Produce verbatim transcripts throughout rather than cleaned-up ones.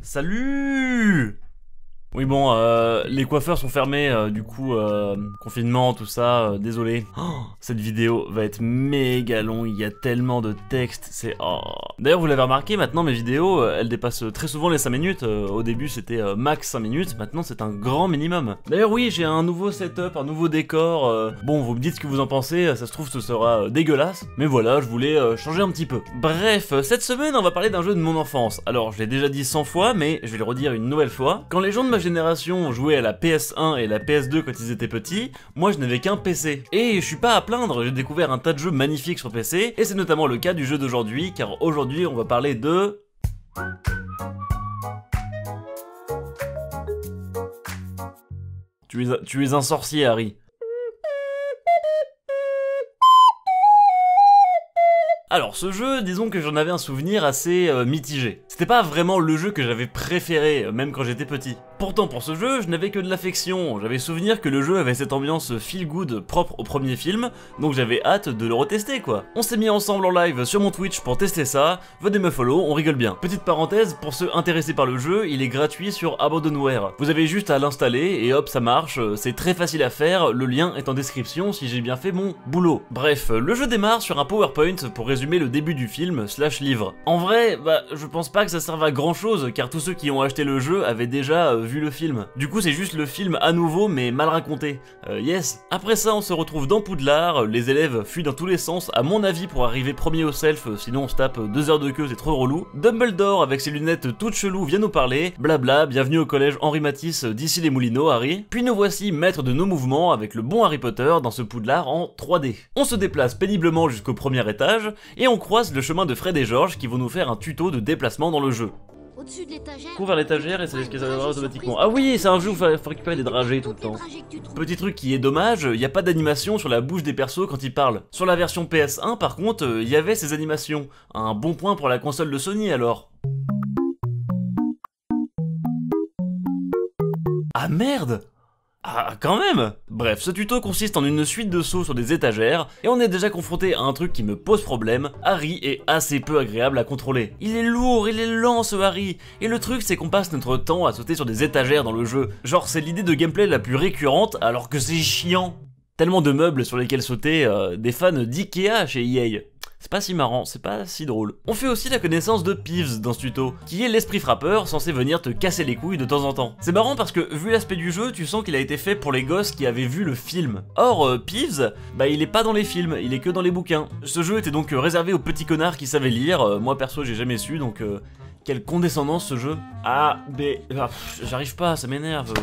Salut! Oui bon, euh, les coiffeurs sont fermés, euh, du coup, euh, confinement, tout ça, euh, désolé. Oh, cette vidéo va être méga longue, il y a tellement de texte, c'est... Oh. D'ailleurs, vous l'avez remarqué, maintenant mes vidéos, euh, elles dépassent très souvent les cinq minutes. Euh, au début, c'était euh, max cinq minutes, maintenant c'est un grand minimum. D'ailleurs, oui, j'ai un nouveau setup, un nouveau décor. Euh, bon, vous me dites ce que vous en pensez, ça se trouve ce sera euh, dégueulasse. Mais voilà, je voulais euh, changer un petit peu. Bref, cette semaine, on va parler d'un jeu de mon enfance. Alors, je l'ai déjà dit cent fois, mais je vais le redire une nouvelle fois. Quand les gens de ma génération jouaient à la P S un et la P S deux quand ils étaient petits, moi je n'avais qu'un P C. Et je suis pas à plaindre, j'ai découvert un tas de jeux magnifiques sur P C, et c'est notamment le cas du jeu d'aujourd'hui, car aujourd'hui on va parler de... Tu es, tu es un sorcier, Harry. Alors ce jeu, disons que j'en avais un souvenir assez euh, mitigé. C'était pas vraiment le jeu que j'avais préféré, euh, même quand j'étais petit. Pourtant pour ce jeu, je n'avais que de l'affection, j'avais souvenir que le jeu avait cette ambiance feel good propre au premier film, donc j'avais hâte de le retester quoi. On s'est mis ensemble en live sur mon Twitch pour tester ça, venez me follow, on rigole bien. Petite parenthèse, pour ceux intéressés par le jeu, il est gratuit sur Abandonware. Vous avez juste à l'installer et hop ça marche, c'est très facile à faire, le lien est en description si j'ai bien fait mon boulot. Bref, le jeu démarre sur un PowerPoint pour résumer le début du film slash livre. En vrai, bah je pense pas que ça serve à grand chose car tous ceux qui ont acheté le jeu avaient déjà euh, vu le film. Du coup c'est juste le film à nouveau mais mal raconté. Euh, yes. Après ça on se retrouve dans Poudlard, les élèves fuient dans tous les sens à mon avis pour arriver premier au self, sinon on se tape deux heures de queue, c'est trop relou. Dumbledore avec ses lunettes toutes cheloues vient nous parler, blabla, bienvenue au collège Henri Matisse d'ici les Moulineaux Harry. Puis nous voici maîtres de nos mouvements avec le bon Harry Potter dans ce Poudlard en trois D. On se déplace péniblement jusqu'au premier étage et on croise le chemin de Fred et George qui vont nous faire un tuto de déplacement dans le jeu. Au-dessus de l'étagère, Cours vers l'étagère et ça laisse que ça viendra automatiquement. Ah oui, c'est un jeu où il faut, faut récupérer des dragées tout le temps. Petit truc qui est dommage, il n'y a pas d'animation sur la bouche des persos quand ils parlent. Sur la version P S un par contre, il y avait ces animations. Un bon point pour la console de Sony alors. Ah merde! Ah, quand même! Bref, ce tuto consiste en une suite de sauts sur des étagères, et on est déjà confronté à un truc qui me pose problème, Harry est assez peu agréable à contrôler. Il est lourd, il est lent ce Harry, et le truc c'est qu'on passe notre temps à sauter sur des étagères dans le jeu. Genre c'est l'idée de gameplay la plus récurrente alors que c'est chiant. Tellement de meubles sur lesquels sauter, euh, des fans d'Ikea chez E A. C'est pas si marrant, c'est pas si drôle. On fait aussi la connaissance de Peeves dans ce tuto, qui est l'esprit frappeur censé venir te casser les couilles de temps en temps. C'est marrant parce que vu l'aspect du jeu, tu sens qu'il a été fait pour les gosses qui avaient vu le film. Or, euh, Peeves, bah il est pas dans les films, il est que dans les bouquins. Ce jeu était donc réservé aux petits connards qui savaient lire, euh, moi perso j'ai jamais su donc... Euh, quelle condescendance ce jeu. Ah, mais... Ah, j'arrive pas, ça m'énerve.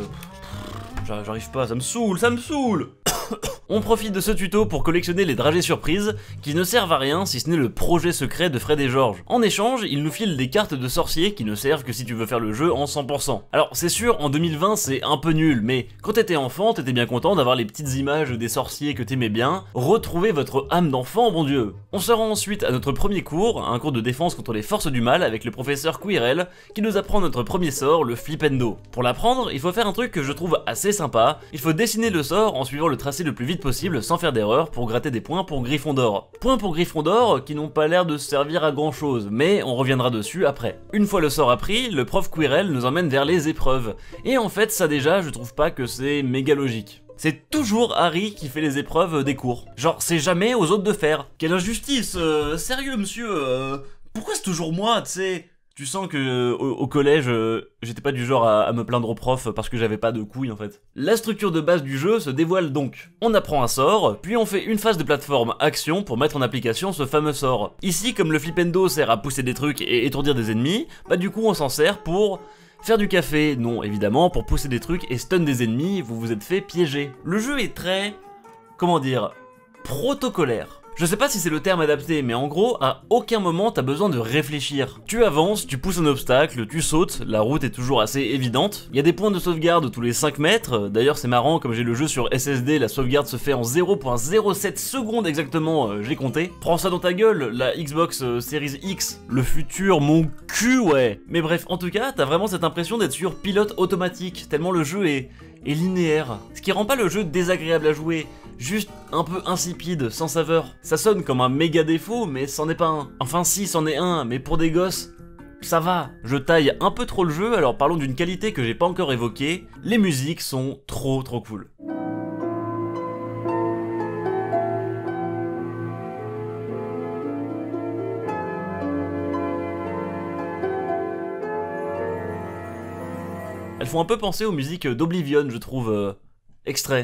J'arrive pas, ça me saoule, ça me saoule. On profite de ce tuto pour collectionner les dragées surprises qui ne servent à rien si ce n'est le projet secret de Fred et George. En échange, ils nous filent des cartes de sorciers qui ne servent que si tu veux faire le jeu en cent pour cent. Alors c'est sûr, en deux mille vingt c'est un peu nul, mais quand t'étais enfant, t'étais bien content d'avoir les petites images des sorciers que t'aimais bien. Retrouvez votre âme d'enfant, bon Dieu. On se rend ensuite à notre premier cours, un cours de défense contre les forces du mal avec le professeur Quirrell qui nous apprend notre premier sort, le Flipendo. Pour l'apprendre, il faut faire un truc que je trouve assez sympa, il faut dessiner le sort en suivant le tracé le plus vite possible sans faire d'erreur pour gratter des points pour Gryffondor. Points pour Gryffondor qui n'ont pas l'air de servir à grand chose, mais on reviendra dessus après. Une fois le sort appris, le prof Quirrell nous emmène vers les épreuves. Et en fait ça déjà je trouve pas que c'est méga logique. C'est toujours Harry qui fait les épreuves des cours. Genre c'est jamais aux autres de faire. Quelle injustice, euh, sérieux monsieur, euh, pourquoi c'est toujours moi, tu sais? Tu sens que euh, au, au collège, euh, j'étais pas du genre à, à me plaindre au prof parce que j'avais pas de couilles en fait. La structure de base du jeu se dévoile donc. On apprend un sort, puis on fait une phase de plateforme action pour mettre en application ce fameux sort. Ici, comme le Flipendo sert à pousser des trucs et étourdir des ennemis, bah du coup on s'en sert pour... faire du café, non évidemment, pour pousser des trucs et stun des ennemis, vous vous êtes fait piéger. Le jeu est très... comment dire... protocolaire. Je sais pas si c'est le terme adapté, mais en gros, à aucun moment t'as besoin de réfléchir. Tu avances, tu pousses un obstacle, tu sautes, la route est toujours assez évidente. Il y a des points de sauvegarde tous les cinq mètres, d'ailleurs c'est marrant, comme j'ai le jeu sur S S D, la sauvegarde se fait en zéro virgule zéro sept secondes exactement, euh, j'ai compté. Prends ça dans ta gueule, la Xbox euh, Series X, le futur, mon cul ouais. Mais bref, en tout cas, t'as vraiment cette impression d'être sur pilote automatique, tellement le jeu est... est linéaire. Ce qui rend pas le jeu désagréable à jouer, juste un peu insipide, sans saveur. Ça sonne comme un méga défaut, mais c'en est pas un. Enfin si, c'en est un, mais pour des gosses, ça va, je taille un peu trop le jeu, alors parlons d'une qualité que j'ai pas encore évoquée, les musiques sont trop trop cool. Elles font un peu penser aux musiques d'Oblivion, je trouve. Euh, extrait.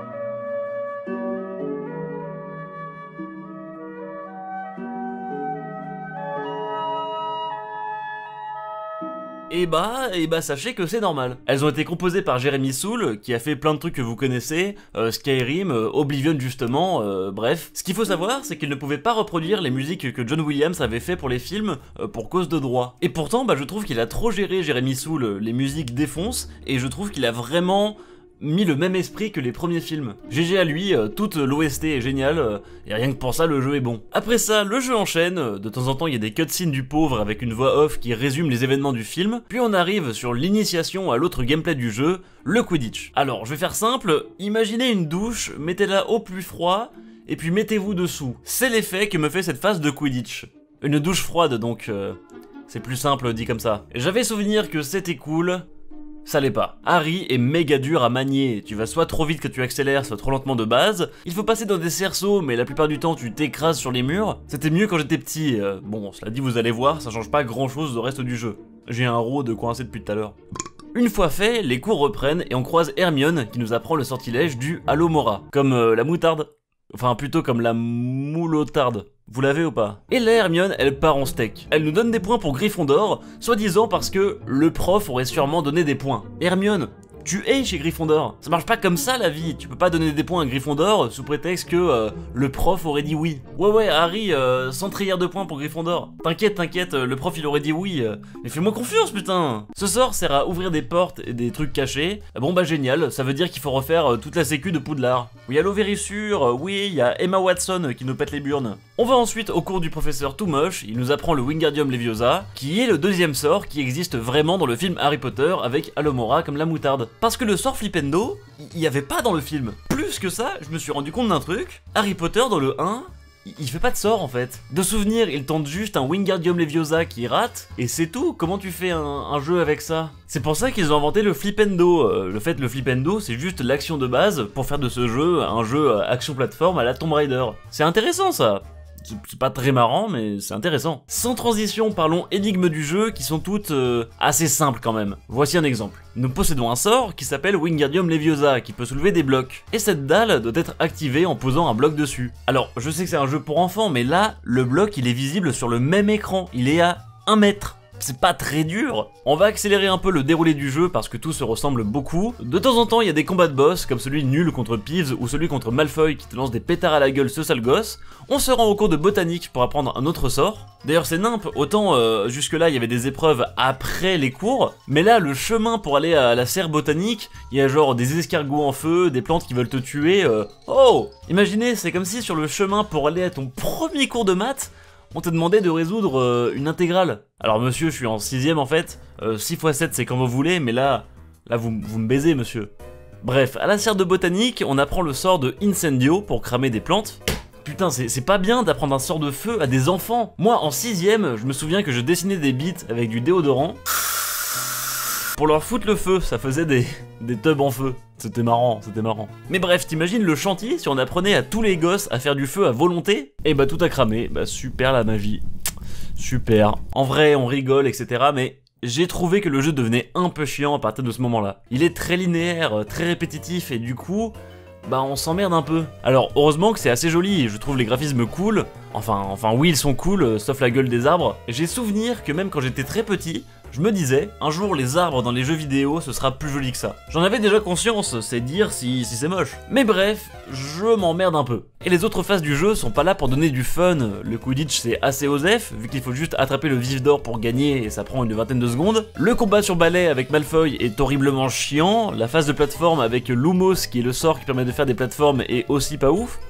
Et bah, et bah sachez que c'est normal. Elles ont été composées par Jeremy Soule, qui a fait plein de trucs que vous connaissez, euh, Skyrim, euh, Oblivion justement, euh, bref. Ce qu'il faut savoir, c'est qu'il ne pouvait pas reproduire les musiques que John Williams avait fait pour les films, euh, pour cause de droit. Et pourtant, bah je trouve qu'il a trop géré Jeremy Soule, les musiques défoncent, et je trouve qu'il a vraiment mis le même esprit que les premiers films. G G à lui, euh, toute l'O S T est géniale, euh, et rien que pour ça le jeu est bon. Après ça, le jeu enchaîne, euh, de temps en temps il y a des cutscenes du pauvre avec une voix off qui résume les événements du film, puis on arrive sur l'initiation à l'autre gameplay du jeu, le Quidditch. Alors, je vais faire simple, imaginez une douche, mettez-la au plus froid, et puis mettez-vous dessous. C'est l'effet que me fait cette phase de Quidditch. Une douche froide donc, euh, c'est plus simple dit comme ça. J'avais souvenir que c'était cool, ça l'est pas. Harry est méga dur à manier, tu vas soit trop vite que tu accélères, soit trop lentement de base, il faut passer dans des cerceaux, mais la plupart du temps tu t'écrases sur les murs. C'était mieux quand j'étais petit, euh, bon cela dit vous allez voir, ça change pas grand chose au reste du jeu. J'ai un row de coincé depuis tout à l'heure. Une fois fait, les cours reprennent et on croise Hermione qui nous apprend le sortilège du Allomora, comme euh, la moutarde. Enfin plutôt comme la moulotarde. Vous l'avez ou pas? Et là Hermione, elle part en steak. Elle nous donne des points pour Gryffondor, soi-disant parce que le prof aurait sûrement donné des points. Hermione, tu es chez Gryffondor. Ça marche pas comme ça la vie. Tu peux pas donner des points à Gryffondor sous prétexte que euh, le prof aurait dit oui. Ouais ouais Harry, euh, sans trière de points pour Gryffondor. T'inquiète, t'inquiète, le prof il aurait dit oui. Euh, mais fais-moi confiance putain. Ce sort sert à ouvrir des portes et des trucs cachés. Bon bah génial, ça veut dire qu'il faut refaire euh, toute la sécu de Poudlard. Oui, il y a l'Ovérissure, euh, oui, il y a Emma Watson qui nous pète les burnes. On va ensuite au cours du professeur Toomosh, il nous apprend le Wingardium Leviosa, qui est le deuxième sort qui existe vraiment dans le film Harry Potter avec Allomora comme la moutarde. Parce que le sort Flipendo, il y avait pas dans le film. Plus que ça, je me suis rendu compte d'un truc, Harry Potter dans le un, il fait pas de sort en fait. De souvenir, il tente juste un Wingardium Leviosa qui rate, et c'est tout. Comment tu fais un, un jeu avec ça? C'est pour ça qu'ils ont inventé le Flipendo. Euh, le fait, le Flipendo, c'est juste l'action de base pour faire de ce jeu un jeu action plateforme à la Tomb Raider. C'est intéressant ça. C'est pas très marrant, mais c'est intéressant. Sans transition, parlons énigmes du jeu qui sont toutes euh, assez simples quand même. Voici un exemple. Nous possédons un sort qui s'appelle Wingardium Leviosa, qui peut soulever des blocs. Et cette dalle doit être activée en posant un bloc dessus. Alors, je sais que c'est un jeu pour enfants, mais là, le bloc il est visible sur le même écran. Il est à un mètre. C'est pas très dur. On va accélérer un peu le déroulé du jeu parce que tout se ressemble beaucoup. De temps en temps, il y a des combats de boss, comme celui nul contre Peeves ou celui contre Malfoy qui te lance des pétards à la gueule, ce sale gosse. On se rend au cours de botanique pour apprendre un autre sort. D'ailleurs, c'est nimp, autant euh, jusque-là, il y avait des épreuves après les cours, mais là, le chemin pour aller à la serre botanique, il y a genre des escargots en feu, des plantes qui veulent te tuer. Euh... Oh! Imaginez, c'est comme si sur le chemin pour aller à ton premier cours de maths, on te demandait de résoudre euh, une intégrale. Alors monsieur, je suis en sixième en fait, euh, six fois sept c'est quand vous voulez, mais là, là vous, vous me baisez monsieur. Bref, à la serre de botanique, on apprend le sort de Incendio pour cramer des plantes. Putain, c'est pas bien d'apprendre un sort de feu à des enfants. Moi, en sixième, je me souviens que je dessinais des bites avec du déodorant. Pour leur foutre le feu, ça faisait des, des tubs en feu. C'était marrant, c'était marrant. Mais bref, t'imagines le chantier si on apprenait à tous les gosses à faire du feu à volonté? Et bah tout a cramé, bah super la magie. Super. En vrai, on rigole, et cetera. Mais j'ai trouvé que le jeu devenait un peu chiant à partir de ce moment-là. Il est très linéaire, très répétitif, et du coup, bah on s'emmerde un peu. Alors heureusement que c'est assez joli, je trouve les graphismes cool. Enfin, enfin oui, ils sont cool, sauf la gueule des arbres. J'ai souvenir que même quand j'étais très petit, je me disais, un jour les arbres dans les jeux vidéo ce sera plus joli que ça. J'en avais déjà conscience, c'est dire si, si c'est moche. Mais bref, je m'emmerde un peu. Et les autres phases du jeu sont pas là pour donner du fun. Le Quidditch c'est assez osef, vu qu'il faut juste attraper le vif d'or pour gagner et ça prend une vingtaine de secondes. Le combat sur balai avec Malfoy est horriblement chiant. La phase de plateforme avec Lumos qui est le sort qui permet de faire des plateformes est aussi pas ouf.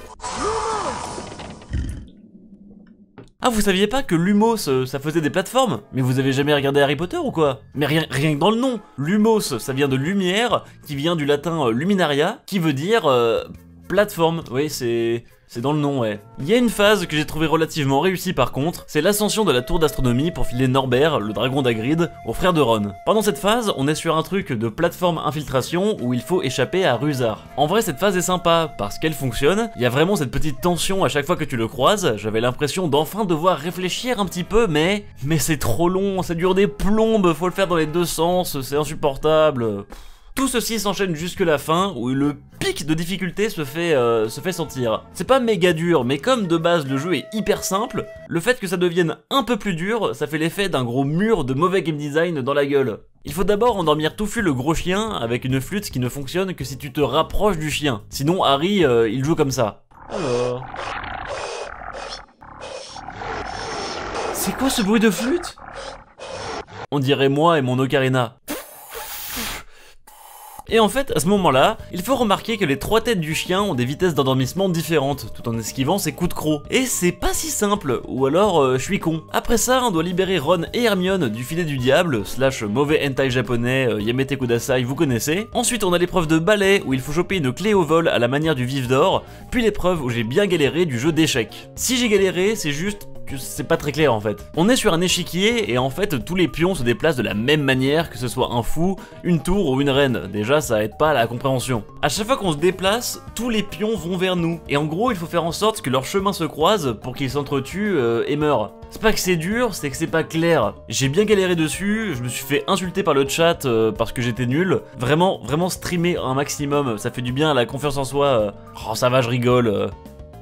Ah, vous saviez pas que Lumos, ça faisait des plateformes? Mais vous avez jamais regardé Harry Potter ou quoi? Mais rien, rien que dans le nom. Lumos, ça vient de lumière, qui vient du latin luminaria, qui veut dire euh, plateforme, oui c'est... c'est dans le nom, ouais. Il y a une phase que j'ai trouvé relativement réussie par contre, c'est l'ascension de la tour d'astronomie pour filer Norbert, le dragon d'Hagrid, au frère de Ron. Pendant cette phase, on est sur un truc de plateforme infiltration où il faut échapper à Rusar. En vrai, cette phase est sympa, parce qu'elle fonctionne, il y a vraiment cette petite tension à chaque fois que tu le croises, j'avais l'impression d'enfin devoir réfléchir un petit peu, mais... Mais c'est trop long, ça dure des plombes, faut le faire dans les deux sens, c'est insupportable... Tout ceci s'enchaîne jusque la fin, où le pic de difficulté se fait, euh, se fait sentir. C'est pas méga dur, mais comme de base le jeu est hyper simple, le fait que ça devienne un peu plus dur, ça fait l'effet d'un gros mur de mauvais game design dans la gueule. Il faut d'abord endormir Touffu le gros chien avec une flûte qui ne fonctionne que si tu te rapproches du chien. Sinon Harry, euh, il joue comme ça. Alors... C'est quoi ce bruit de flûte? On dirait moi et mon ocarina. Et en fait, à ce moment-là, il faut remarquer que les trois têtes du chien ont des vitesses d'endormissement différentes, tout en esquivant ses coups de croc. Et c'est pas si simple, ou alors euh, je suis con. Après ça, on doit libérer Ron et Hermione du filet du diable, slash mauvais hentai japonais, euh, Yamete Kudasai, vous connaissez. Ensuite, on a l'épreuve de ballet, où il faut choper une clé au vol à la manière du vif d'or, puis l'épreuve où j'ai bien galéré du jeu d'échecs. Si j'ai galéré, c'est juste... c'est pas très clair en fait. On est sur un échiquier et en fait tous les pions se déplacent de la même manière, que ce soit un fou, une tour ou une reine. Déjà ça aide pas à la compréhension. À chaque fois qu'on se déplace, tous les pions vont vers nous. Et en gros il faut faire en sorte que leurs chemins se croisent pour qu'ils s'entretuent euh, et meurent. C'est pas que c'est dur, c'est que c'est pas clair. J'ai bien galéré dessus, je me suis fait insulter par le chat euh, parce que j'étais nul. Vraiment, vraiment streamer un maximum, ça fait du bien à la confiance en soi. Euh. Oh ça va, je rigole. Euh.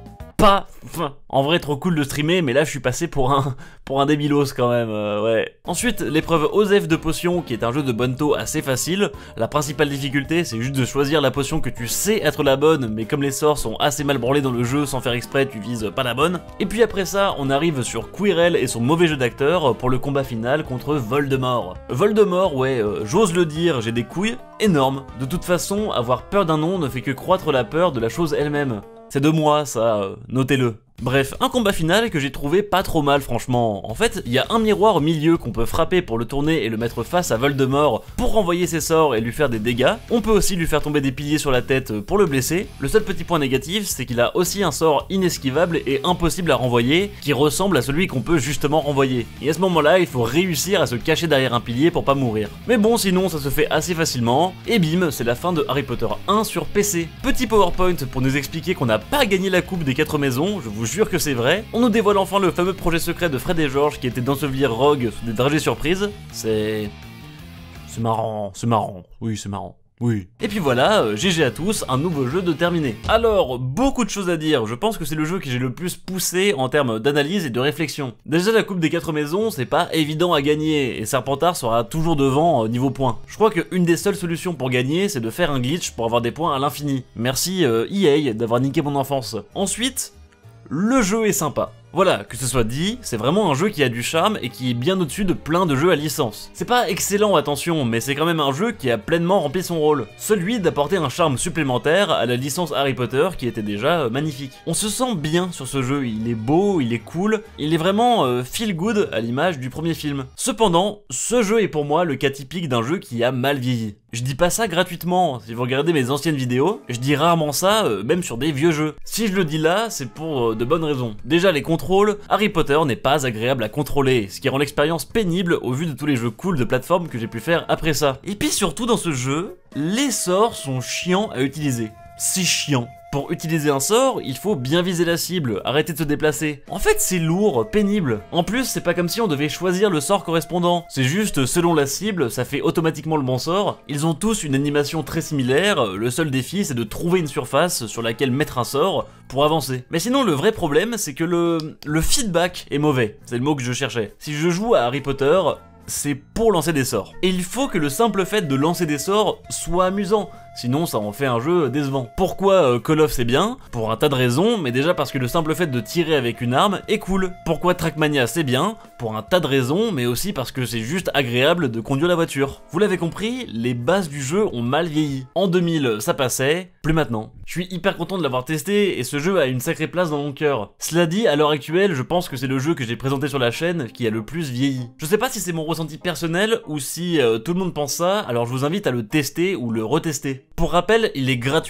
Pas, enfin, en vrai trop cool de streamer, mais là je suis passé pour un pour un débilos quand même, euh, ouais. Ensuite, l'épreuve Osef de potion, qui est un jeu de Bonto assez facile. La principale difficulté, c'est juste de choisir la potion que tu sais être la bonne, mais comme les sorts sont assez mal branlés dans le jeu, sans faire exprès, tu vises pas la bonne. Et puis après ça, on arrive sur Quirrell et son mauvais jeu d'acteur pour le combat final contre Voldemort. Voldemort, ouais, euh, j'ose le dire, j'ai des couilles énormes. De toute façon, avoir peur d'un nom ne fait que croître la peur de la chose elle-même. C'est de moi, ça, euh, notez-le. Bref, un combat final que j'ai trouvé pas trop mal franchement. En fait, il y a un miroir au milieu qu'on peut frapper pour le tourner et le mettre face à Voldemort pour renvoyer ses sorts et lui faire des dégâts. On peut aussi lui faire tomber des piliers sur la tête pour le blesser. Le seul petit point négatif, c'est qu'il a aussi un sort inesquivable et impossible à renvoyer, qui ressemble à celui qu'on peut justement renvoyer. Et à ce moment-là, il faut réussir à se cacher derrière un pilier pour pas mourir. Mais bon, sinon ça se fait assez facilement. Et bim, c'est la fin de Harry Potter un sur P C. Petit PowerPoint pour nous expliquer qu'on n'a pas gagné la coupe des quatre maisons, je vous jure que c'est vrai. On nous dévoile enfin le fameux projet secret de Fred et George qui était d'ensevelir Rogue sous des dragées surprises. C'est... c'est marrant, c'est marrant, oui c'est marrant. Oui. Et puis voilà, euh, G G à tous, un nouveau jeu de terminé. Alors, beaucoup de choses à dire, je pense que c'est le jeu que j'ai le plus poussé en termes d'analyse et de réflexion. Déjà la coupe des quatre maisons, c'est pas évident à gagner, et Serpentard sera toujours devant euh, niveau points. Je crois qu'une des seules solutions pour gagner, c'est de faire un glitch pour avoir des points à l'infini. Merci euh, E A d'avoir niqué mon enfance. Ensuite, le jeu est sympa. Voilà, que ce soit dit, c'est vraiment un jeu qui a du charme et qui est bien au-dessus de plein de jeux à licence. C'est pas excellent, attention, mais c'est quand même un jeu qui a pleinement rempli son rôle. Celui d'apporter un charme supplémentaire à la licence Harry Potter qui était déjà euh, magnifique. On se sent bien sur ce jeu, il est beau, il est cool, il est vraiment euh, feel good à l'image du premier film. Cependant, ce jeu est pour moi le cas typique d'un jeu qui a mal vieilli. Je dis pas ça gratuitement, si vous regardez mes anciennes vidéos, je dis rarement ça, euh, même sur des vieux jeux. Si je le dis là, c'est pour euh, de bonnes raisons. Déjà les contrôles, Harry Potter n'est pas agréable à contrôler, ce qui rend l'expérience pénible au vu de tous les jeux cool de plateforme que j'ai pu faire après ça. Et puis surtout dans ce jeu, les sorts sont chiants à utiliser. C'est chiant. Pour utiliser un sort, il faut bien viser la cible, arrêter de se déplacer. En fait, c'est lourd, pénible. En plus, c'est pas comme si on devait choisir le sort correspondant. C'est juste, selon la cible, ça fait automatiquement le bon sort. Ils ont tous une animation très similaire, le seul défi, c'est de trouver une surface sur laquelle mettre un sort pour avancer. Mais sinon, le vrai problème, c'est que le... le feedback est mauvais. C'est le mot que je cherchais. Si je joue à Harry Potter, c'est pour lancer des sorts. Et il faut que le simple fait de lancer des sorts soit amusant. Sinon ça en fait un jeu décevant. Pourquoi euh, Call of c'est bien? Pour un tas de raisons, mais déjà parce que le simple fait de tirer avec une arme est cool. Pourquoi Trackmania c'est bien? Pour un tas de raisons, mais aussi parce que c'est juste agréable de conduire la voiture. Vous l'avez compris, les bases du jeu ont mal vieilli. En deux mille ça passait, plus maintenant. Je suis hyper content de l'avoir testé et ce jeu a une sacrée place dans mon cœur. Cela dit, à l'heure actuelle, je pense que c'est le jeu que j'ai présenté sur la chaîne qui a le plus vieilli. Je sais pas si c'est mon ressenti personnel ou si euh, tout le monde pense ça, alors je vous invite à le tester ou le retester. Pour rappel, il est gratuit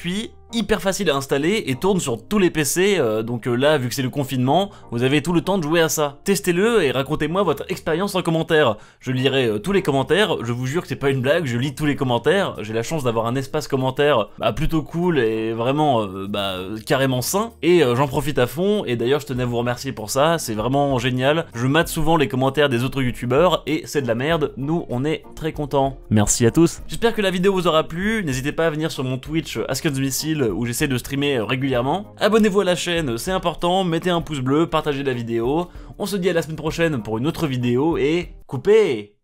hyper facile à installer et tourne sur tous les P C, euh, donc euh, là, vu que c'est le confinement, vous avez tout le temps de jouer à ça. Testez-le et racontez-moi votre expérience en commentaire. Je lirai euh, tous les commentaires, je vous jure que c'est pas une blague, je lis tous les commentaires, j'ai la chance d'avoir un espace commentaire bah, plutôt cool et vraiment euh, bah, carrément sain, et euh, j'en profite à fond, et d'ailleurs je tenais à vous remercier pour ça, c'est vraiment génial. Je mate souvent les commentaires des autres youtubeurs, et c'est de la merde, nous on est très contents. Merci à tous. J'espère que la vidéo vous aura plu, n'hésitez pas à venir sur mon Twitch AskUnsMissile où j'essaie de streamer régulièrement. Abonnez-vous à la chaîne, c'est important, mettez un pouce bleu, partagez la vidéo. On se dit à la semaine prochaine pour une autre vidéo, et coupez!